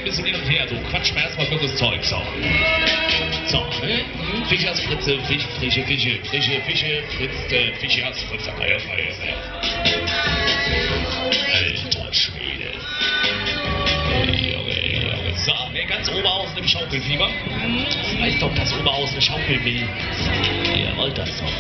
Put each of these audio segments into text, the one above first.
bisschen hin und her, so quatsch mal erstmal für das Zeug, so. So, ne? Fischersfritze, frische Fische, Fischersfritze, Eier. Alter Schwede. Junge. So, ne, ganz Oberhausen im Schaukelfieber. Das weiß doch, dass Oberhausen schaukeln will. Ihr wollt das doch.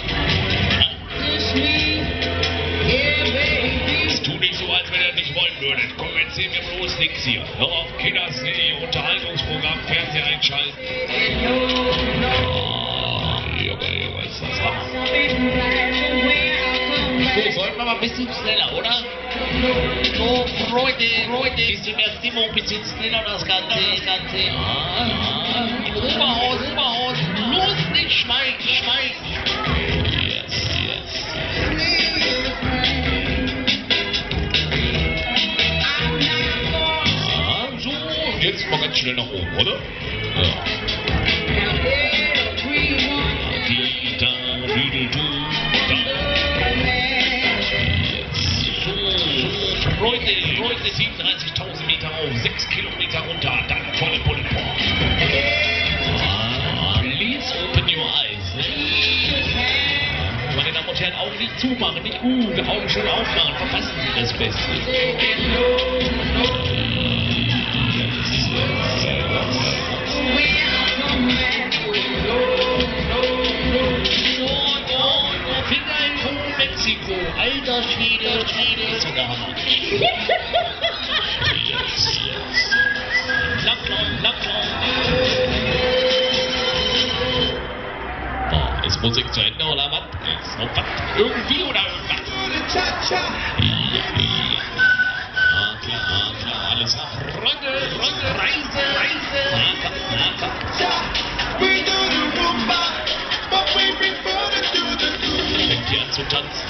Es tut nicht so, als wenn ihr nicht wollen würdet. Komm, erzähl mir bloß nix hier. Hör auf, Kinders.de, Unterhaltungsprogramm, Fernseher einschalten. Junge, ist das Hammer. So, sollten wir mal ein bisschen schneller, oder? So, Freunde, bisschen mehr Stimmung, bisschen schneller das Ganze. Oberhausen, bloß nicht schweigen. Yes. So, und jetzt mal ganz schnell nach oben, oder? Ja. Leute, 37.000 Meter auf, 6 Kilometer runter, dann volle Pulle vor. Please open your eyes. Meine Damen und Herren, Augen nicht zumachen, nicht gut, Augen schön aufmachen, verpassen Sie das Beste. Finger in Po, Mexiko, alter Schwede, ist sogar Hammer. Yes. Langlauf. Oh, ist Musik zu Ende oder was? Ist noch was? Irgendwie oder irgendwas? Ja. Klar, alles ab. Freunde, Reise. Na, fängt hier an zu tanzen.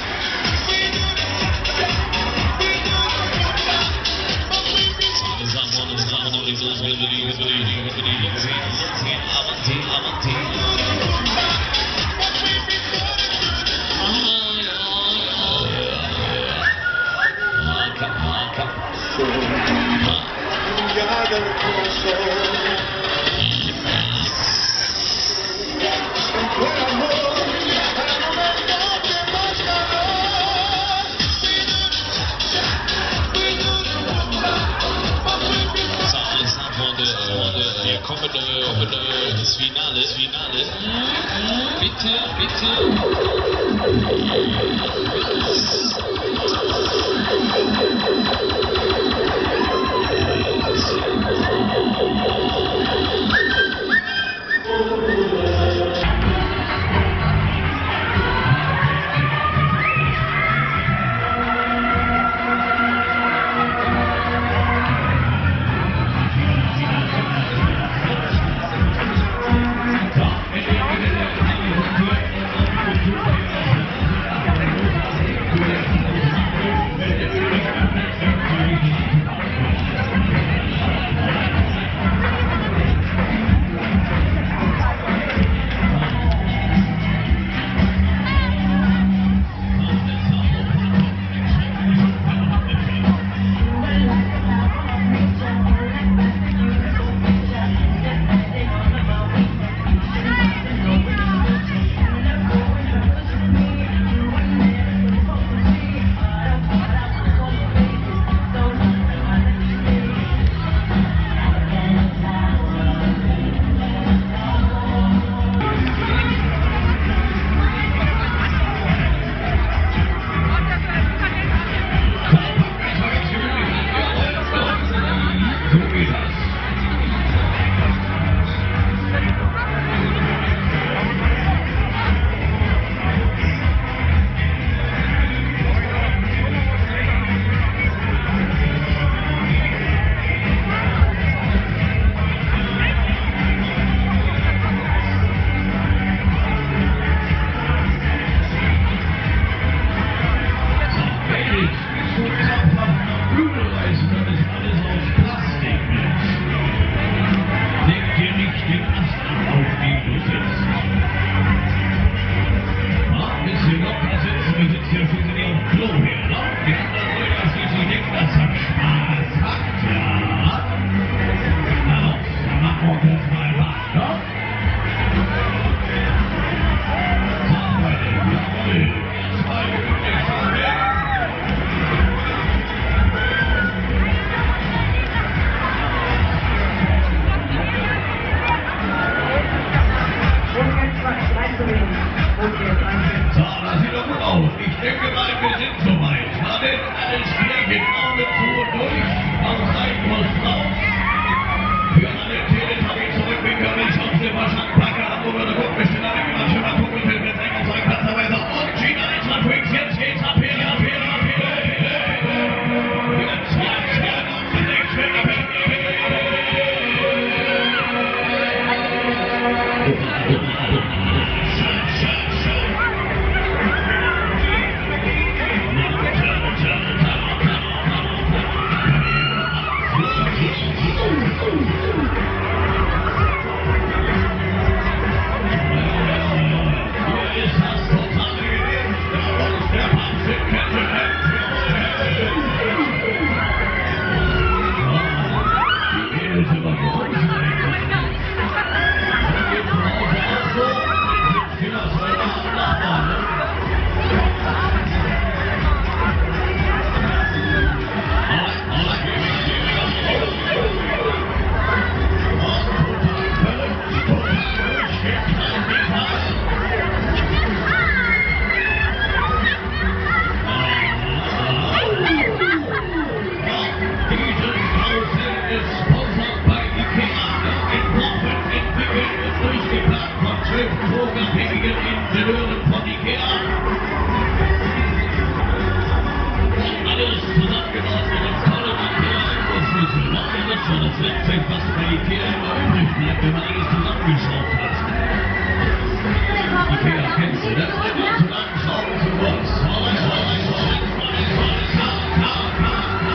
Das Finale. Bitte. Das letzte, was bei Ikea immer übrig bleibt, wenn man alles zusammengeschaut hat.